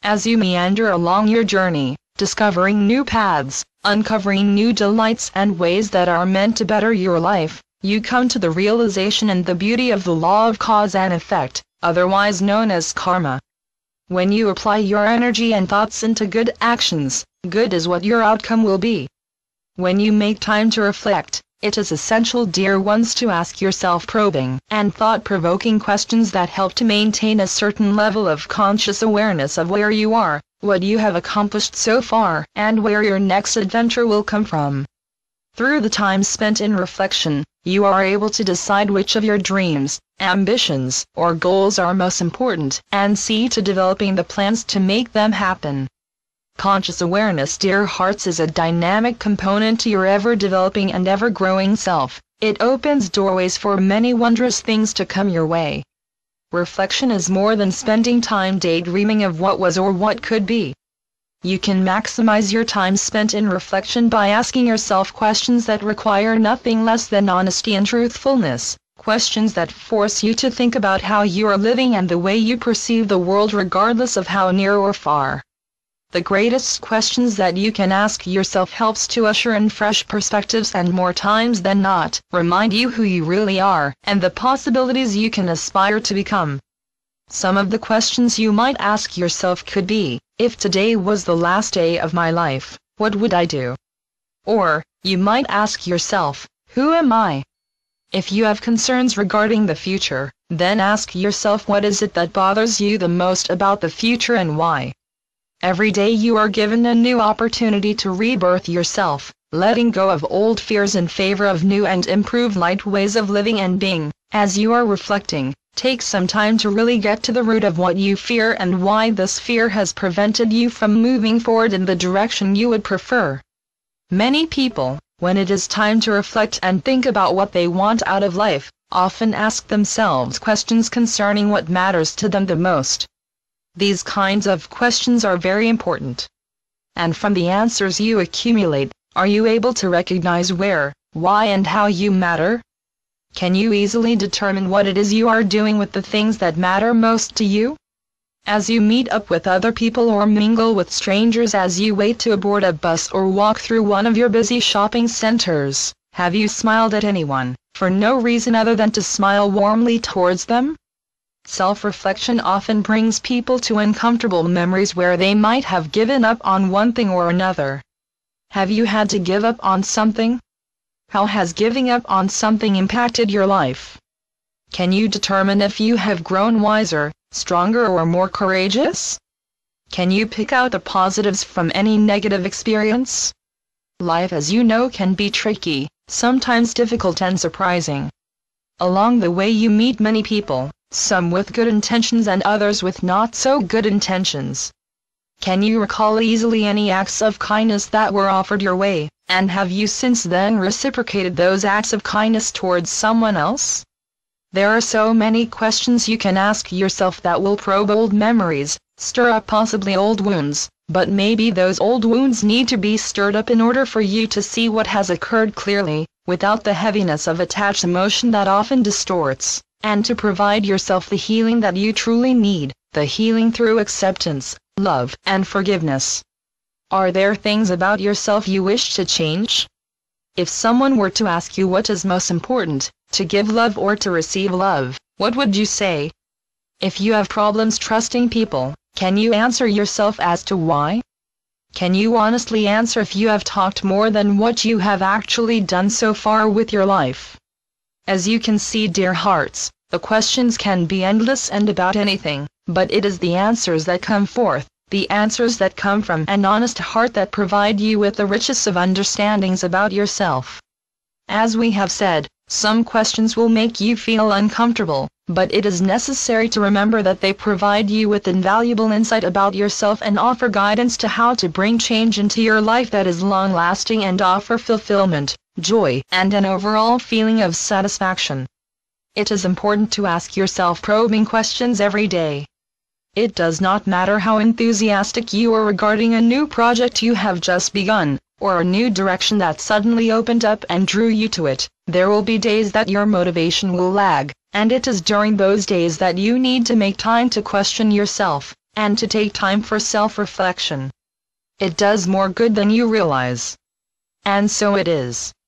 As you meander along your journey, discovering new paths, uncovering new delights and ways that are meant to better your life, you come to the realization and the beauty of the law of cause and effect, otherwise known as karma. When you apply your energy and thoughts into good actions, good is what your outcome will be. When you make time to reflect, it is essential, dear ones, to ask yourself probing and thought-provoking questions that help to maintain a certain level of conscious awareness of where you are, what you have accomplished so far, and where your next adventure will come from. Through the time spent in reflection, you are able to decide which of your dreams, ambitions, or goals are most important, and see to developing the plans to make them happen. Conscious awareness, dear hearts, is a dynamic component to your ever-developing and ever-growing self. It opens doorways for many wondrous things to come your way. Reflection is more than spending time daydreaming of what was or what could be. You can maximize your time spent in reflection by asking yourself questions that require nothing less than honesty and truthfulness, questions that force you to think about how you are living and the way you perceive the world, regardless of how near or far. The greatest questions that you can ask yourself helps to usher in fresh perspectives and, more times than not, remind you who you really are and the possibilities you can aspire to become. Some of the questions you might ask yourself could be, if today was the last day of my life, what would I do? Or, you might ask yourself, who am I? If you have concerns regarding the future, then ask yourself, what is it that bothers you the most about the future and why? Every day you are given a new opportunity to rebirth yourself, letting go of old fears in favor of new and improved light ways of living and being. As you are reflecting, take some time to really get to the root of what you fear and why this fear has prevented you from moving forward in the direction you would prefer. Many people, when it is time to reflect and think about what they want out of life, often ask themselves questions concerning what matters to them the most. These kinds of questions are very important. And from the answers you accumulate, are you able to recognize where, why, and how you matter? Can you easily determine what it is you are doing with the things that matter most to you? As you meet up with other people or mingle with strangers, as you wait to board a bus or walk through one of your busy shopping centers, have you smiled at anyone, for no reason other than to smile warmly towards them? Self-reflection often brings people to uncomfortable memories where they might have given up on one thing or another. Have you had to give up on something? How has giving up on something impacted your life? Can you determine if you have grown wiser, stronger, or more courageous? Can you pick out the positives from any negative experience? Life, as you know, can be tricky, sometimes difficult and surprising. Along the way you meet many people, some with good intentions and others with not so good intentions. Can you recall easily any acts of kindness that were offered your way, and have you since then reciprocated those acts of kindness towards someone else? There are so many questions you can ask yourself that will probe old memories, stir up possibly old wounds, but maybe those old wounds need to be stirred up in order for you to see what has occurred clearly, without the heaviness of attached emotion that often distorts, and to provide yourself the healing that you truly need, the healing through acceptance, love, and forgiveness. Are there things about yourself you wish to change? If someone were to ask you what is most important, to give love or to receive love, what would you say? If you have problems trusting people, can you answer yourself as to why? Can you honestly answer if you have talked more than what you have actually done so far with your life? As you can see, dear hearts, the questions can be endless and about anything, but it is the answers that come forth, the answers that come from an honest heart, that provide you with the richest of understandings about yourself. As we have said, some questions will make you feel uncomfortable, but it is necessary to remember that they provide you with invaluable insight about yourself and offer guidance to how to bring change into your life that is long-lasting and offer fulfillment, joy, and an overall feeling of satisfaction. It is important to ask yourself probing questions every day. It does not matter how enthusiastic you are regarding a new project you have just begun, or a new direction that suddenly opened up and drew you to it. There will be days that your motivation will lag, and it is during those days that you need to make time to question yourself, and to take time for self-reflection. It does more good than you realize. And so it is.